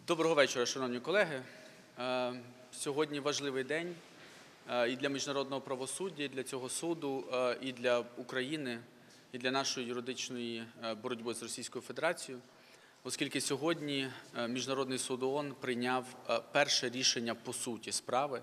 Доброго вечора, шановні колеги. Сьогодні важливий день і для міжнародного правосуддя, і для цього суду, і для України, і для нашої юридичної боротьби з Російською Федерацією, оскільки сьогодні Міжнародний суд ООН прийняв перше рішення по суті справи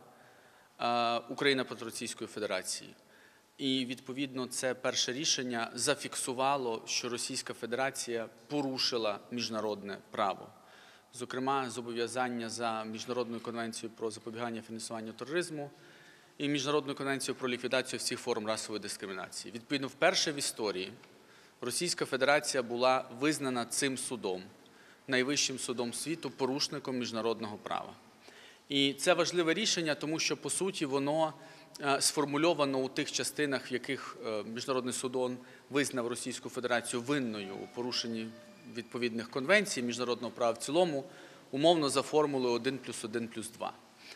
Україна проти Російської Федерації. І, відповідно, це перше рішення зафіксувало, що Російська Федерація порушила міжнародне право. Зокрема, зобов'язання за Міжнародною конвенцією про запобігання фінансуванню тероризму і Міжнародною конвенцією про ліквідацію всіх форм расової дискримінації. Відповідно, вперше в історії Російська Федерація була визнана цим судом, найвищим судом світу, порушником міжнародного права. І це важливе рішення, тому що, по суті, воно сформульовано у тих частинах, в яких Міжнародний суд ООН визнав Російську Федерацію винною у порушенні відповідних конвенцій міжнародного права в цілому, умовно за формулою 1+1+2.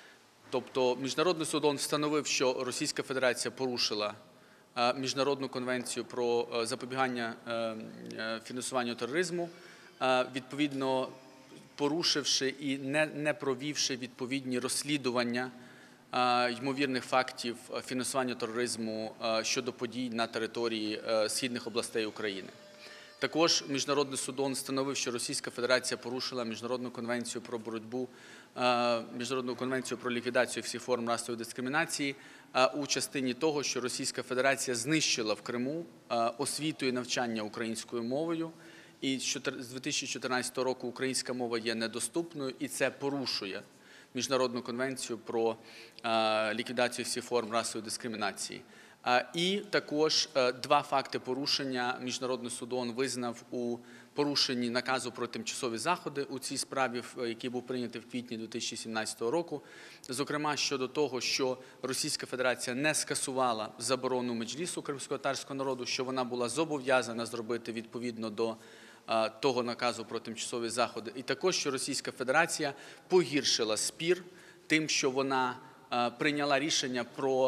Тобто Міжнародний суд ООН встановив, що Російська Федерація порушила Міжнародну конвенцію про запобігання фінансуванню тероризму, відповідно порушивши і не провівши відповідні розслідування ймовірних фактів фінансування тероризму щодо подій на території східних областей України. Також Міжнародний суд ООН встановив, що Російська Федерація порушила Міжнародну конвенцію про боротьбу, Міжнародну конвенцію про ліквідацію всіх форм расової дискримінації у частині того, що Російська Федерація знищила в Криму освіту і навчання українською мовою, і з 2014 року українська мова є недоступною, і це порушує Міжнародну конвенцію про ліквідацію всіх форм расової дискримінації. І також два факти порушення Міжнародний суд ООН визнав у порушенні наказу про тимчасові заходи у цій справі, який був прийнятий в квітні 2017 року. Зокрема, щодо того, що Російська Федерація не скасувала заборону Меджлісу кримськотатарського народу, що вона була зобов'язана зробити відповідно до того наказу про тимчасові заходи. І також, що Російська Федерація погіршила спір тим, що вона прийняла рішення про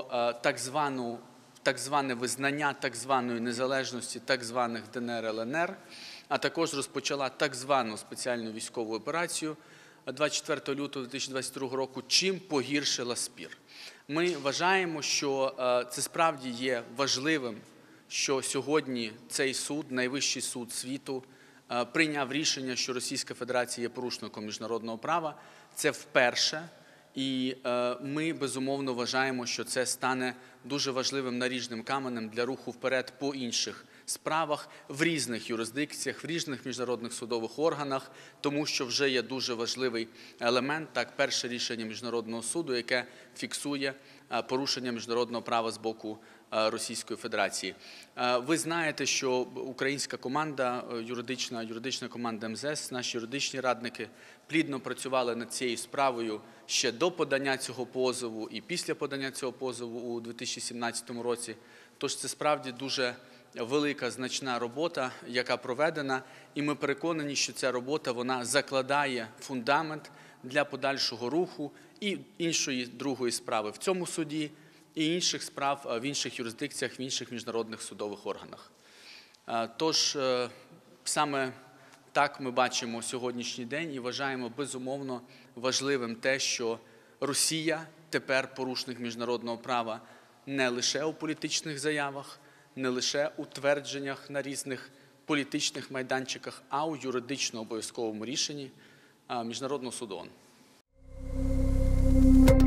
так зване визнання так званої незалежності так званих ДНР, ЛНР, а також розпочала так звану спеціальну військову операцію 24 лютого 2022 року, чим погіршила спір. Ми вважаємо, що це справді є важливим, що сьогодні цей суд, найвищий суд світу, прийняв рішення, що Російська Федерація є порушником міжнародного права. Це вперше. І ми, безумовно, вважаємо, що це стане дуже важливим наріжним каменем для руху вперед по інших справах, в різних юрисдикціях, в різних міжнародних судових органах, тому що вже є дуже важливий елемент, перше рішення Міжнародного суду, яке фіксує порушення міжнародного права з боку Російської Федерації. Ви знаєте, що українська команда, юридична команда МЗС, наші юридичні радники плідно працювали над цією справою ще до подання цього позову і після подання цього позову у 2017 році. Тож це справді дуже велика, значна робота, яка проведена, і ми переконані, що ця робота, вона закладає фундамент для подальшого руху і іншої, другої справи в цьому суді, і інших справ в інших юрисдикціях, в інших міжнародних судових органах. Тож, саме так ми бачимо сьогоднішній день і вважаємо безумовно важливим те, що Росія тепер порушник міжнародного права не лише у політичних заявах, не лише у твердженнях на різних політичних майданчиках, а у юридично обов'язковому рішенні Міжнародного суду ООН.